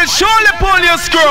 surely pull your screw.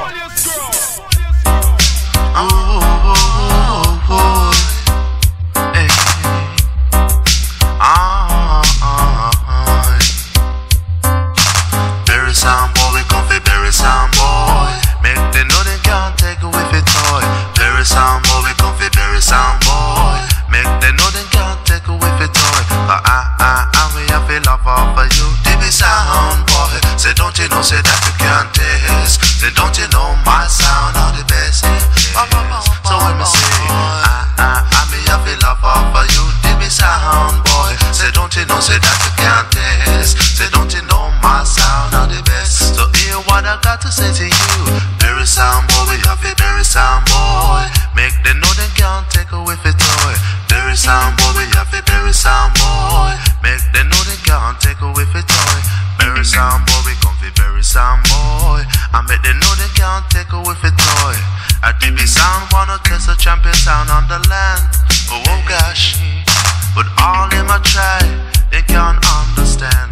Bury some boy, we come fi bury some boy. Make them know they can't take away fi toy. Bury some boy, we come fi bury some boy. Make them know they can't take away fi toy. We have a love for you. They be sound boy. Say don't you know, say that you can't taste. Say don't you know my sound are the best. So when me say me have a love for you. They be sound boy. Say don't you know, say that you can't taste. Say don't you know my sound are the best. So hear what I got to say to you. Bury some boy, we have a bury some boy. Make them know they can't take away fi toy. Bury some boy, we have a bury some boy. Make them know they can't take away fi toy. Bury some boy, we come fi bury some boy. I make them know they can't take away fi toy. At DB Sound wanna test a champion sound on the land. Oh gosh, but all them I try, they can't understand.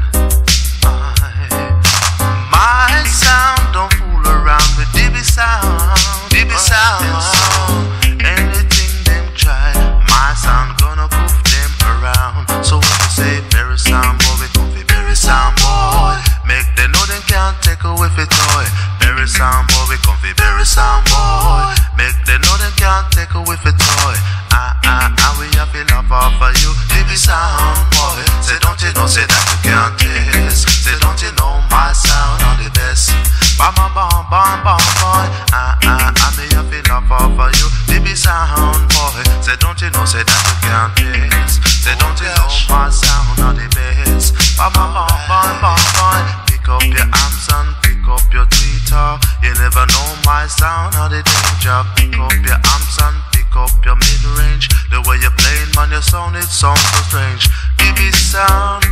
My sound don't fool around with DB Sound. DB Sound, anything them try, my sound gonna prove them around. So when you say bury some boy, we come fi bury some boy. Make them know they can't take away fi toy. Bury some boy, we come fi bury some boy. Make them know they can't take away fi toy. We have a love for you. DB Sound boy. Say don't you know, say that you can't taste. Say don't you know my sound are the best. Bam bam bam bam bam boy. Me have a love for you. DB Sound boy. Say don't you know, say that you can't taste. Say don't you know my sound are the best. Bam bam bam bam bam boy. Pick up your arms and pick up your tweeter. You never know my sound or the danger. Pick up your arms and pick up your mid-range. The way you're playing, man, your sound, it sounds so strange. DB Sound,